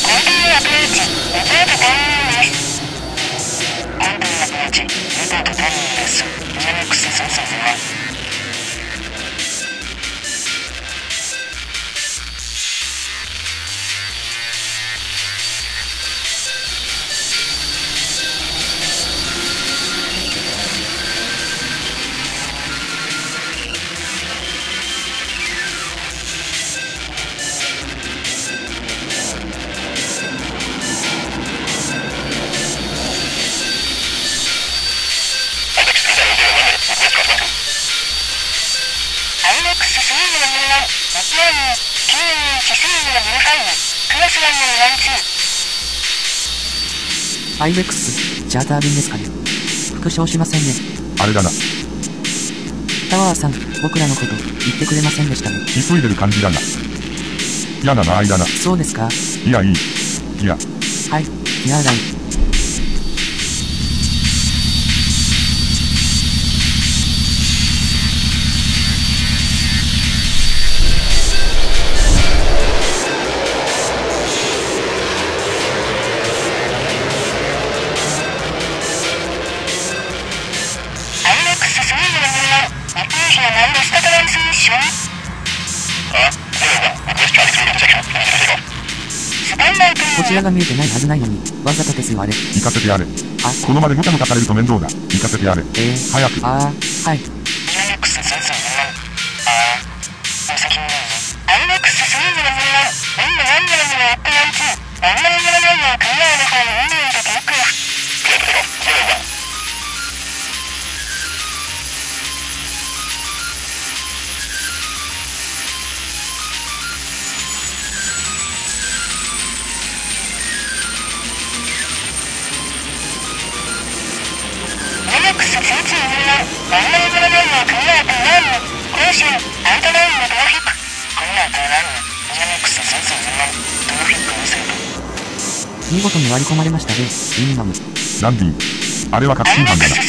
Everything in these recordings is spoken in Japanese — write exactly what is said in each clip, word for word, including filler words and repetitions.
アイベックス、チャーター便ですかね。復唱しませんね。 あれだな。 タワーさん、僕らのこと言ってくれませんでしたね。 急いでる感じだな。嫌な間合いだな。 そうですか。 いやいい。いや。 はい、いやだい。こちらが見えてないはずないのに、わざとですよあれ。 行かせてやれ。 あ、 この場でもたもたされると面倒だ。行かせてやれ。 えー、 早く。 あー、はい。見事に割り込まれましたね、ミニマム。 ランディング。あれは確信犯だな。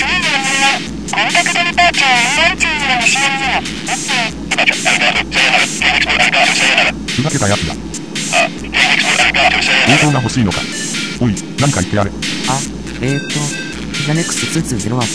ふざけたやつだ。応答が欲しいのか。おい、何か言ってやれ。 あ、えーっと、ジャネックスにーツーゼロワン。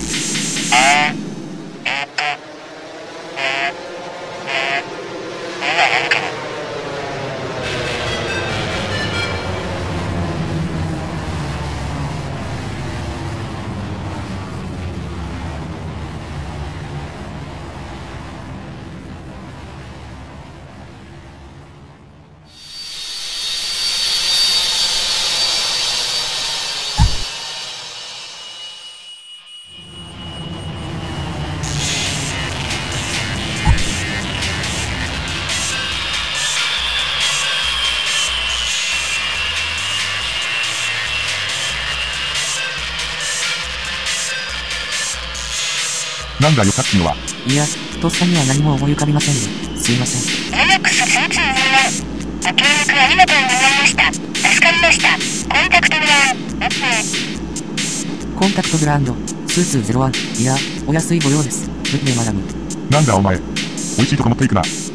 なんだよさっきのは。 いや、とっさには何も思い浮かびませんね。すいません。 ジャネックスにーツーゼロワン。ご協力ありがとうございました。助かりました。コンタクトグランド。 コンタクトグランド、にーツーゼロワン。いや、お安いご用です。グッデーマダム。 なんだお前。美味しいとこ持っていくな。